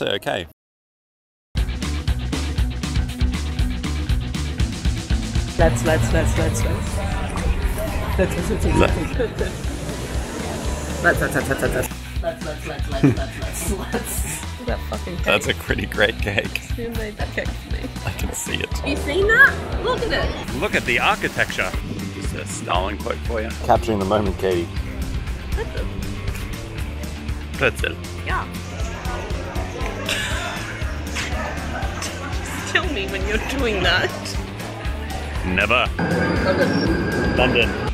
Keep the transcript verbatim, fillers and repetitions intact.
actually okay. Let's, let's, let's, let's, let's. Let's, let's, let's, let's, let's. Let's, let's, let's, let's, let's. Let's, let's, let's, let's, let's, let's. That fucking cake. That's a pretty great cake. Who made that cake for me? I can see it. Have you seen that? Look at it. Look at the architecture. Just a Stalin quote for you. Capturing the moment, Katie. Pretzel. Yeah. Tell me when you're doing that. Never. London. London.